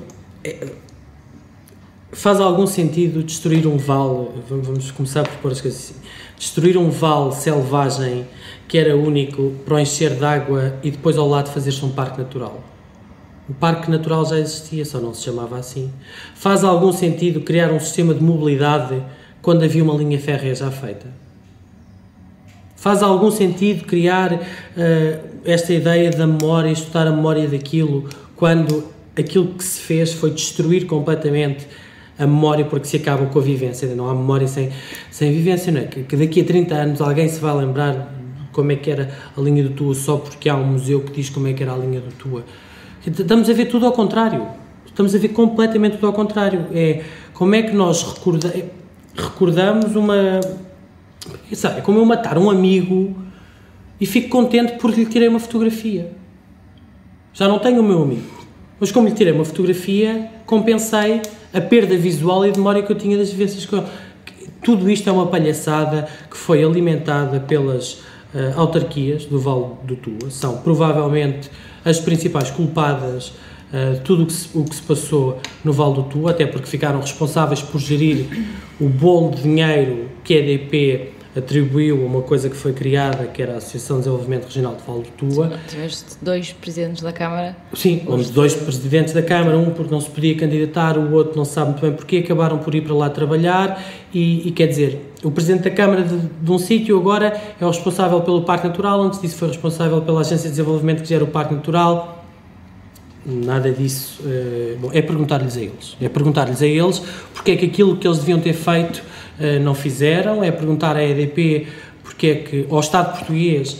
Faz algum sentido destruir um vale, vamos começar por pôr as coisas assim, destruir um vale selvagem que era único para o encher de água e depois ao lado fazer-se um parque natural? O parque natural já existia, só não se chamava assim. Faz algum sentido criar um sistema de mobilidade quando havia uma linha férrea já feita? Faz algum sentido criar esta ideia da memória, estudar a memória daquilo, quando aquilo que se fez foi destruir completamente a memória, porque se acaba com a vivência? Não há memória sem vivência, não é? Que daqui a 30 anos alguém se vai lembrar como é que era a linha do Tua só porque há um museu que diz como é que era a linha do Tua. Estamos a ver tudo ao contrário. Estamos a ver completamente tudo ao contrário. Como é que nós recordamos uma... Sabe, é como eu matar um amigo e fico contente porque lhe tirei uma fotografia. Já não tenho o meu amigo, mas como lhe tirei uma fotografia, compensei a perda visual e de memória que eu tinha das vivências com ele. Tudo isto é uma palhaçada que foi alimentada pelas autarquias do Vale do Tua. São provavelmente as principais culpadas de tudo o que se passou no Vale do Tua, até porque ficaram responsáveis por gerir o bolo de dinheiro que a EDP atribuiu a uma coisa que foi criada, que era a Associação de Desenvolvimento Regional de Vale do Tua. Sim, tiveste 2 presidentes da Câmara. Sim, onde 2 presidentes da Câmara, um porque não se podia candidatar, o outro não se sabe muito bem porquê, acabaram por ir para lá trabalhar e quer dizer, o presidente da Câmara de um sítio agora é o responsável pelo Parque Natural, antes disso foi responsável pela Agência de Desenvolvimento que gera o Parque Natural. Nada disso. É perguntar-lhes a eles porque é que aquilo que eles deviam ter feito não fizeram, é perguntar à EDP porque é que, ao Estado português,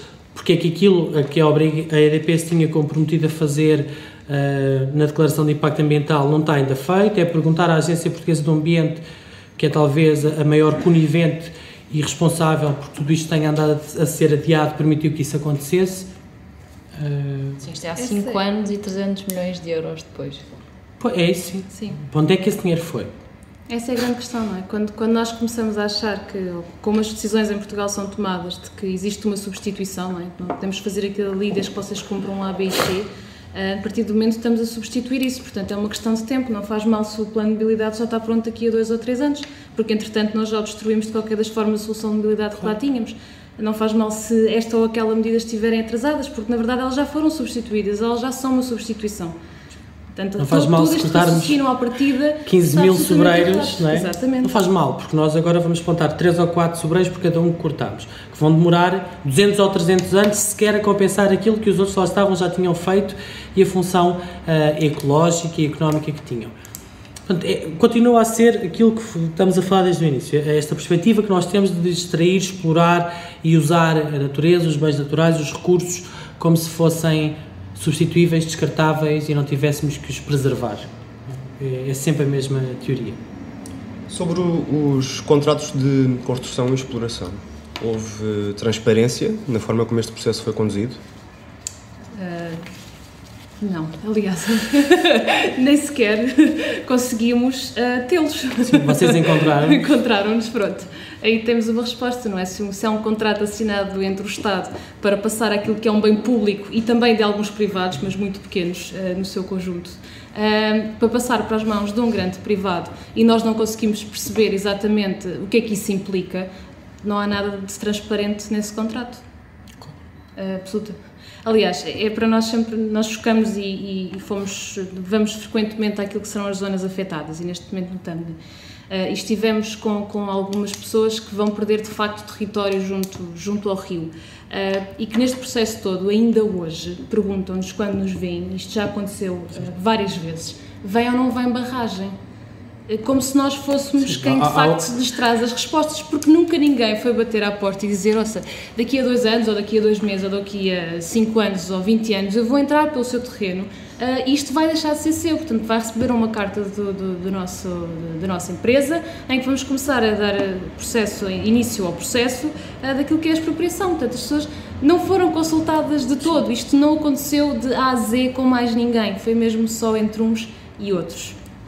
porque é que aquilo que a EDP se tinha comprometido a fazer na Declaração de Impacto Ambiental não está ainda feito, é perguntar à Agência Portuguesa do Ambiente, que é talvez a maior conivente e responsável por tudo isto tenha andado a ser adiado, permitiu que isso acontecesse. Sim, isto é há 5 anos e 300 milhões de euros depois. É isso, sim. Para onde é que esse dinheiro foi? Essa é a grande questão, não é? Quando nós começamos a achar que, como as decisões em Portugal são tomadas, de que existe uma substituição, não é? Não podemos fazer aquilo ali desde que vocês compram A, B e C, a partir do momento estamos a substituir isso, portanto é uma questão de tempo, não faz mal se o plano de mobilidade só está pronto daqui a 2 ou 3 anos, porque entretanto nós já destruímos de qualquer das formas a solução de mobilidade que lá tínhamos. Não faz mal se esta ou aquela medida estiverem atrasadas, porque na verdade elas já foram substituídas, elas já são uma substituição. Portanto, não faz mal se cortarmos 15 mil sobreiros, não é? Exatamente. Não faz mal, porque nós agora vamos plantar 3 ou 4 sobreiros por cada um que cortamos, que vão demorar 200 ou 300 anos sequer a compensar aquilo que os outros lá estavam, já tinham feito e a função ecológica e económica que tinham. Portanto, continua a ser aquilo que estamos a falar desde o início, esta perspectiva que nós temos de extrair, explorar e usar a natureza, os bens naturais, os recursos, como se fossem substituíveis, descartáveis e não tivéssemos que os preservar. É sempre a mesma teoria. Sobre os contratos de construção e exploração, houve transparência na forma como este processo foi conduzido? Não, aliás, nem sequer conseguimos tê-los. Sim, vocês encontraram? Encontraram-nos, pronto. Aí temos uma resposta, não é? Se é um contrato assinado entre o Estado para passar aquilo que é um bem público e também de alguns privados, mas muito pequenos no seu conjunto, para passar para as mãos de um grande privado e nós não conseguimos perceber exatamente o que é que isso implica, não há nada de transparente nesse contrato. Absoluta. Aliás, é para nós sempre, nós chocamos e vamos frequentemente àquilo que serão as zonas afetadas e neste momento notamos. E estivemos com algumas pessoas que vão perder de facto território junto ao rio e que neste processo todo, ainda hoje, perguntam-nos quando nos veem, isto já aconteceu várias vezes, vem ou não vem barragem? Como se nós fôssemos quem de facto lhes traz as respostas, porque nunca ninguém foi bater à porta e dizer, ouça, daqui a 2 anos, ou daqui a 2 meses, ou daqui a 5 anos, ou 20 anos, eu vou entrar pelo seu terreno e isto vai deixar de ser seu, portanto vai receber uma carta da nossa empresa, em que vamos começar a dar início ao processo daquilo que é a expropriação. Portanto, as pessoas não foram consultadas de todo, isto não aconteceu de A a Z com mais ninguém, foi mesmo só entre uns e outros.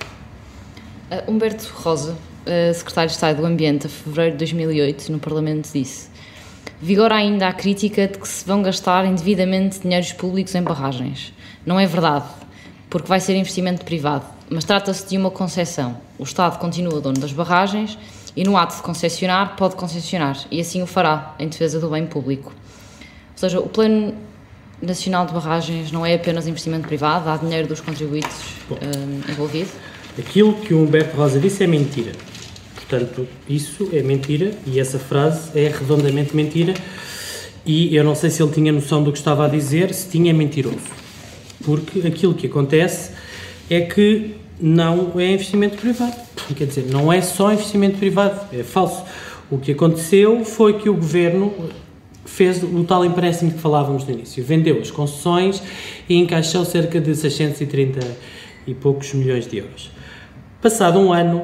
Humberto Rosa, secretário de Estado do Ambiente, a fevereiro de 2008, no Parlamento disse: vigora ainda a crítica de que se vão gastar indevidamente dinheiros públicos em barragens. Não é verdade, porque vai ser investimento privado, mas trata-se de uma concessão. O Estado continua dono das barragens e no ato de concessionar, pode concessionar, e assim o fará, em defesa do bem público. Ou seja, o Plano Nacional de Barragens não é apenas investimento privado, há dinheiro dos contribuintes envolvido. Aquilo que o Humberto Rosa disse é mentira. Portanto, isso é mentira e essa frase é redondamente mentira e eu não sei se ele tinha noção do que estava a dizer, se tinha, é mentiroso. Porque aquilo que acontece é que não é investimento privado. Quer dizer, não é só investimento privado, é falso. O que aconteceu foi que o Governo fez o tal empréstimo que falávamos no início, vendeu as concessões e encaixou cerca de 630 e poucos milhões de euros. Passado um ano,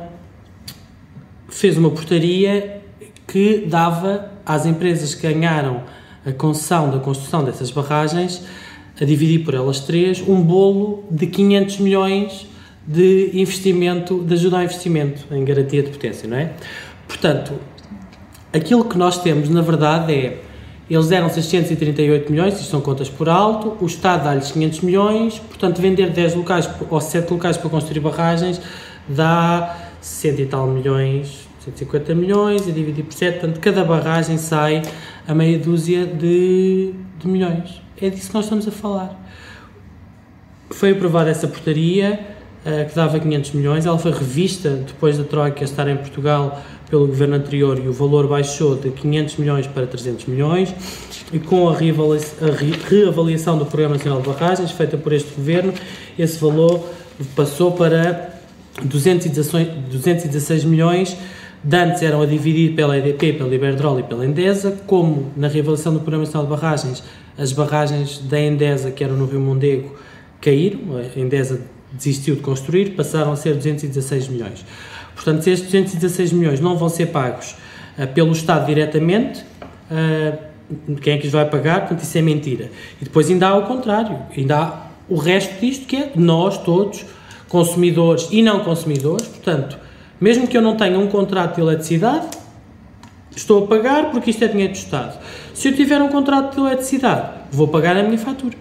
fez uma portaria que dava às empresas que ganharam a concessão da construção dessas barragens, a dividir por elas 3, um bolo de 500 milhões de investimento, de ajuda ao investimento em garantia de potência, não é? Portanto, aquilo que nós temos, na verdade, é eles deram 638 milhões, isto são contas por alto, o Estado dá-lhes 500 milhões, portanto, vender 10 locais ou 7 locais para construir barragens dá 100 e tal milhões, 150 milhões, e dividir por 7, portanto, cada barragem sai a meia dúzia de milhões. É disso que nós estamos a falar. Foi aprovada essa portaria, que dava 500 milhões, ela foi revista depois da Troika estar em Portugal pelo governo anterior e o valor baixou de 500 milhões para 300 milhões e com a reavaliação do Programa Nacional de Barragens feita por este governo, esse valor passou para 216 milhões, de antes eram a dividir pela EDP, pela Iberdrola e pela Endesa, como na reavaliação do Programa Nacional de Barragens as barragens da Endesa, que eram no Rio Mondego, caíram, a Endesa desistiu de construir, passaram a ser 216 milhões. Portanto, se estes 216 milhões não vão ser pagos pelo Estado diretamente, quem é que os vai pagar? Portanto, isso é mentira. E depois ainda há o contrário, ainda há o resto disto, que é nós todos, consumidores e não consumidores. Portanto, mesmo que eu não tenha um contrato de eletricidade, estou a pagar porque isto é dinheiro do Estado. Se eu tiver um contrato de eletricidade, vou pagar a minha fatura.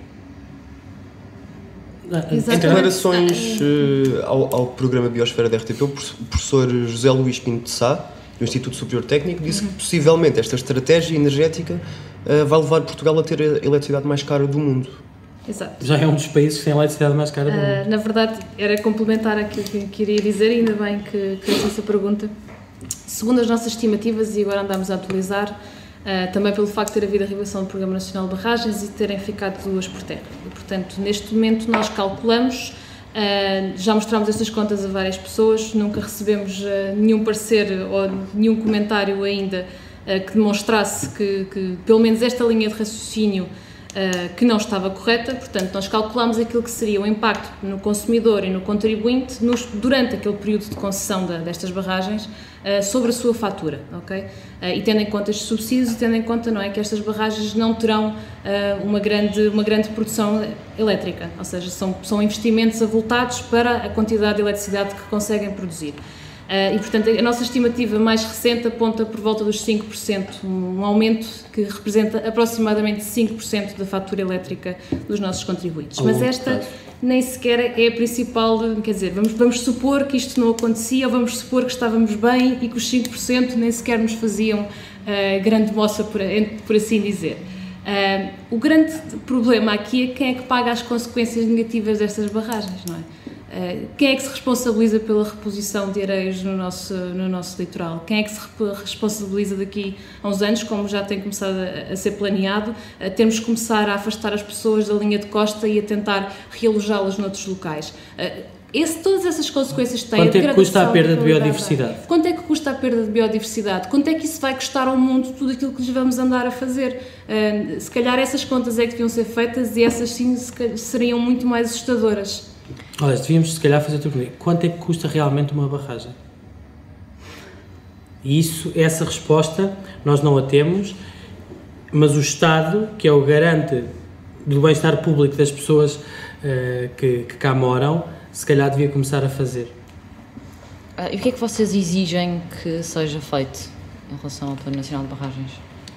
Em declarações ao programa Biosfera da RTP, o professor José Luís Pinto de Sá, do Instituto Superior Técnico, disse que possivelmente esta estratégia energética vai levar Portugal a ter a eletricidade mais cara do mundo. Exato. Já é um dos países que tem a eletricidade mais cara do mundo. Na verdade, era complementar aquilo que queria dizer, ainda bem que fez essa pergunta. Segundo as nossas estimativas, e agora andamos a atualizar, também pelo facto de ter havido a realização do Programa Nacional de Barragens e de terem ficado duas por terra. E, portanto, neste momento nós calculamos, já mostramos estas contas a várias pessoas, nunca recebemos nenhum parecer ou nenhum comentário ainda que demonstrasse que pelo menos esta linha de raciocínio que não estava correta. Portanto, nós calculamos aquilo que seria o impacto no consumidor e no contribuinte durante aquele período de concessão destas barragens sobre a sua fatura, ok? E tendo em conta estes subsídios e tendo em conta, não é, que estas barragens não terão uma grande produção elétrica, ou seja, são investimentos avultados para a quantidade de eletricidade que conseguem produzir. E, portanto, a nossa estimativa mais recente aponta por volta dos 5%, um aumento que representa aproximadamente 5% da fatura elétrica dos nossos contribuintes. Mas esta nem sequer é a principal, quer dizer, vamos supor que isto não acontecia, ou vamos supor que estávamos bem e que os 5% nem sequer nos faziam grande moça, por assim dizer. O grande problema aqui é quem é que paga as consequências negativas destas barragens, não é? Quem é que se responsabiliza pela reposição de areias no nosso litoral? Quem é que se responsabiliza daqui a uns anos, como já tem começado a ser planeado, temos que começar a afastar as pessoas da linha de costa e a tentar realojá-las noutros locais? Todas essas consequências têm. Quanto é que custa a perda de biodiversidade? Quanto é que custa a perda de biodiversidade? Quanto é que isso vai custar ao mundo, tudo aquilo que lhes vamos andar a fazer? Se calhar essas contas é que deviam ser feitas e essas sim seriam muito mais assustadoras. Olha, devíamos se calhar fazer outra pergunta. Quanto é que custa realmente uma barragem? E essa resposta nós não a temos, mas o Estado, que é o garante do bem-estar público das pessoas que cá moram, se calhar devia começar a fazer. E o que é que vocês exigem que seja feito em relação ao Plano Nacional de Barragens?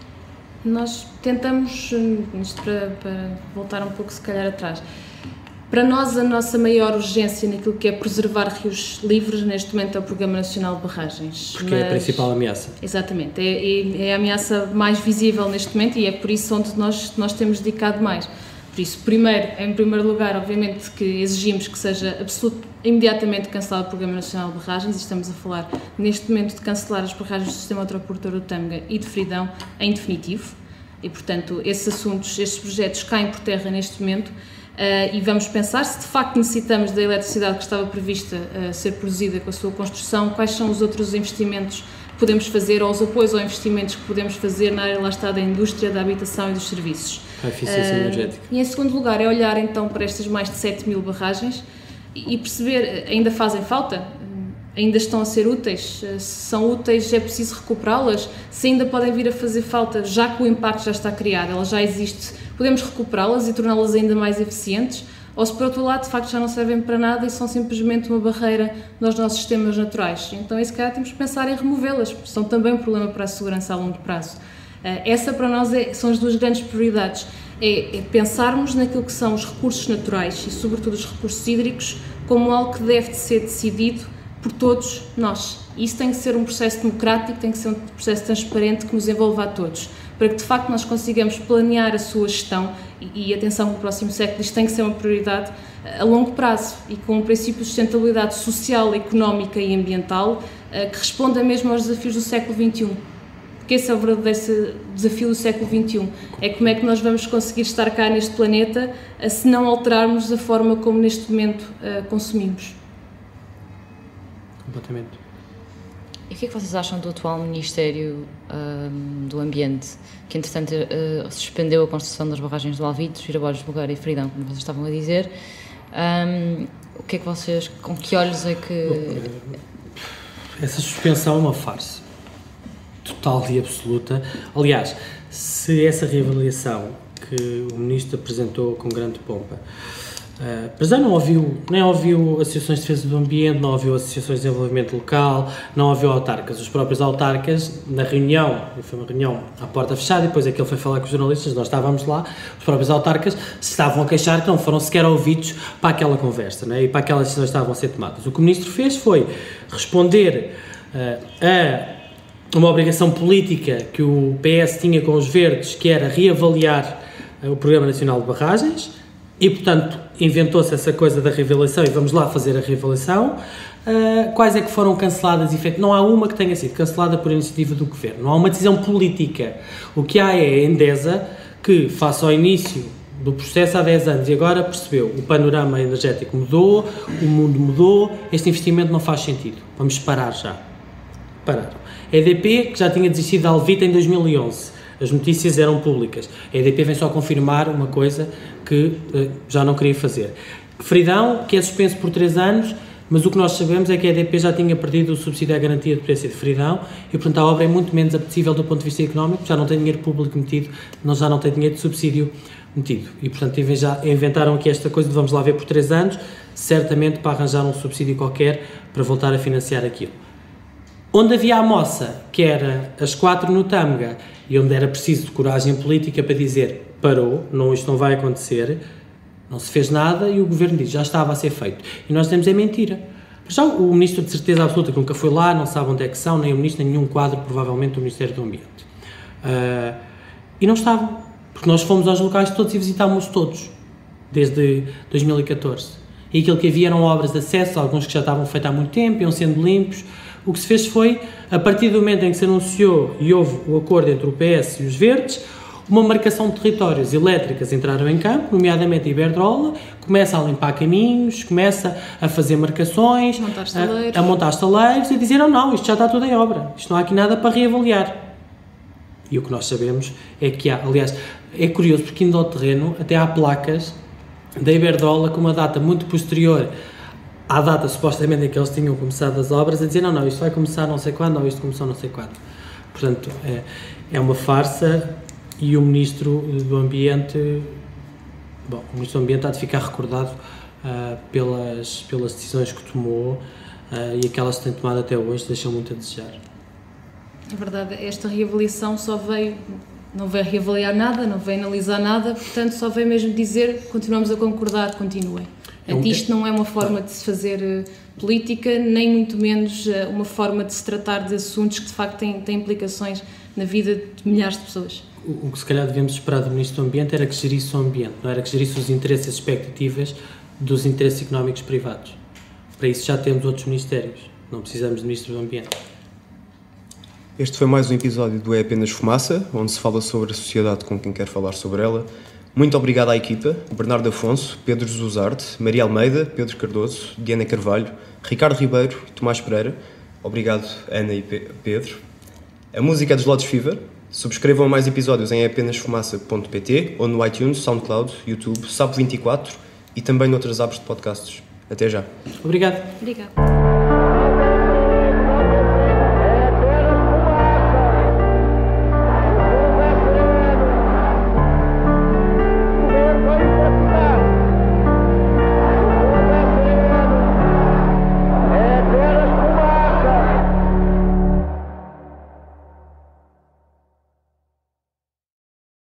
Nós tentamos, isto para voltar um pouco se calhar atrás, para nós, a nossa maior urgência naquilo que é preservar rios livres, neste momento, é o Programa Nacional de Barragens. Porque é a principal ameaça. Exatamente. É a ameaça mais visível neste momento e é por isso onde nós temos dedicado mais. Por isso, em primeiro lugar, obviamente, que exigimos que seja imediatamente cancelado o Programa Nacional de Barragens, e estamos a falar, neste momento, de cancelar as barragens do Sistema Hidroportuário do Tâmega e de Fridão em definitivo. E, portanto, estes projetos caem por terra neste momento. E vamos pensar se de facto necessitamos da eletricidade que estava prevista ser produzida com a sua construção, quais são os outros investimentos que podemos fazer ou os apoios ou investimentos que podemos fazer na área, lá está, da indústria, da habitação e dos serviços. A eficiência energética. E em segundo lugar é olhar então para estas mais de 7.000 barragens e perceber, ainda fazem falta? Ainda estão a ser úteis? Se são úteis, é preciso recuperá-las? Se ainda podem vir a fazer falta, já que o impacto já está criado, ela já existe, podemos recuperá-las e torná-las ainda mais eficientes? Ou se, por outro lado, de facto já não servem para nada e são simplesmente uma barreira nos nossos sistemas naturais? Então, esse calhar temos que pensar em removê-las, porque são também um problema para a segurança a longo prazo. Essa, para nós, são as duas grandes prioridades. É pensarmos naquilo que são os recursos naturais e, sobretudo, os recursos hídricos como algo que deve de ser decidido por todos nós. E isso tem que ser um processo democrático, tem que ser um processo transparente que nos envolva a todos, para que de facto nós consigamos planear a sua gestão e atenção no próximo século, isto tem que ser uma prioridade a longo prazo e com um princípio de sustentabilidade social, económica e ambiental que responda mesmo aos desafios do século XXI. Porque esse é o verdadeiro desafio do século XXI, é como é que nós vamos conseguir estar cá neste planeta se não alterarmos a forma como neste momento consumimos. Completamente. E o que é que vocês acham do atual Ministério do Ambiente, que entretanto suspendeu a construção das barragens do Alvitos, Viraboides, Bogueira e Fridão, como vocês estavam a dizer? O que é que vocês, com que olhos é que... Essa suspensão é uma farsa total e absoluta. Aliás, se essa reavaliação que o Ministro apresentou com grande pompa, mas já nem ouviu associações de defesa do ambiente, não ouviu associações de desenvolvimento local, não ouviu autarcas. Os próprios autarcas, na reunião, foi uma reunião à porta fechada, e depois aquele foi falar com os jornalistas, nós estávamos lá, os próprios autarcas se estavam a queixar que não foram sequer ouvidos para aquela conversa, não é? E para aquelas decisões que estavam a ser tomadas. O que o Ministro fez foi responder a uma obrigação política que o PS tinha com os Verdes, que era reavaliar o Programa Nacional de Barragens, e, portanto, inventou-se essa coisa da reavaliação e vamos lá fazer a reavaliação. Quais é que foram canceladas e feitas? Não há uma que tenha sido cancelada por iniciativa do Governo. Não há uma decisão política. O que há é a Endesa, que, face ao início do processo há 10 anos e agora percebeu, o panorama energético mudou, o mundo mudou, este investimento não faz sentido. Vamos parar já. Pararam. A EDP, que já tinha desistido da Alvita em 2011. As notícias eram públicas. A EDP vem só confirmar uma coisa que já não queria fazer. Fridão, que é suspenso por 3 anos, mas o que nós sabemos é que a EDP já tinha perdido o subsídio à garantia de potência de Fridão e, portanto, a obra é muito menos apetecível do ponto de vista económico, já não tem dinheiro público metido, já não tem dinheiro de subsídio metido. E, portanto, já inventaram aqui esta coisa de vamos lá ver por 3 anos, certamente para arranjar um subsídio qualquer para voltar a financiar aquilo. Onde havia a moça, que era as 4 no Tâmega, e onde era preciso de coragem política para dizer parou, isto não vai acontecer, não se fez nada e o Governo diz já estava a ser feito. E nós temos mentira. Já o Ministro de certeza absoluta que nunca foi lá, não sabe onde é que são, nem o Ministro, nem nenhum quadro provavelmente do Ministério do Ambiente. E não estavam, porque nós fomos aos locais todos e visitámos todos, desde 2014. E aquilo que havia eram obras de acesso, alguns que já estavam feitos há muito tempo, iam sendo limpos. O que se fez foi, a partir do momento em que se anunciou e houve o acordo entre o PS e os Verdes, uma marcação de territórios elétricas entraram em campo, nomeadamente a Iberdrola, começa a limpar caminhos, começa a fazer marcações, a montar estaleiros e dizer, não, isto já está tudo em obra, isto não há aqui nada para reavaliar. E o que nós sabemos é que há, aliás, é curioso porque indo ao terreno até há placas da Iberdrola com uma data muito posterior à data supostamente em que eles tinham começado as obras, a dizer não, isto vai começar não sei quando, ou isto começou não sei quando. Portanto, é uma farsa e o Ministro do Ambiente, o Ministro do Ambiente há de ficar recordado pelas decisões que tomou e aquelas que tem tomado até hoje deixam muito a desejar. É verdade, esta reavaliação não veio reavaliar nada, não veio analisar nada, portanto só veio mesmo dizer continuamos a concordar, continuem. Isto não é uma forma de se fazer política, nem muito menos uma forma de se tratar de assuntos que de facto têm implicações na vida de milhares de pessoas. O que se calhar devíamos esperar do Ministro do Ambiente era que gerisse o ambiente, não era que gerisse os interesses e as expectativas dos interesses económicos privados. Para isso já temos outros ministérios, não precisamos de Ministro do Ambiente. Este foi mais um episódio do É Apenas Fumaça, onde se fala sobre a sociedade com quem quer falar sobre ela. Muito obrigado à equipa, Bernardo Afonso, Pedro Zusarte, Maria Almeida, Pedro Cardoso, Diana Carvalho, Ricardo Ribeiro e Tomás Pereira. Obrigado, Ana e Pedro. A música é dos Lotus Fever. Subscrevam mais episódios em apenasfumaça.pt ou no iTunes, SoundCloud, YouTube, SAP24 e também noutras apps de podcasts. Até já. Obrigado. Obrigado.